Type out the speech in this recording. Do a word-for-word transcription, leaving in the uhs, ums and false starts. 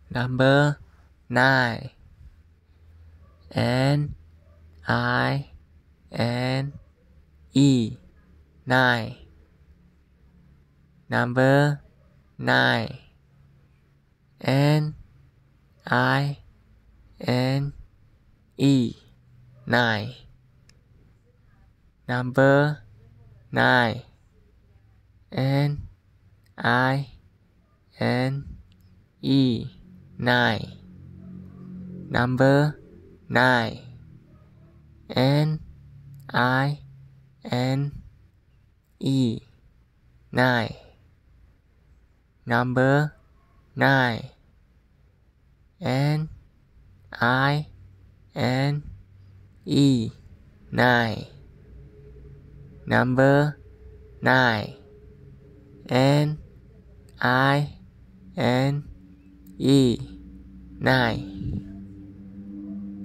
Number nine. N I N E. Nine. Number nine. N I N E. Nine. Number nine. N I N E. Nine. Number nine. N I N E. Nine. Number nine. N I N E. Nine. Number nine. N I N E. Nine.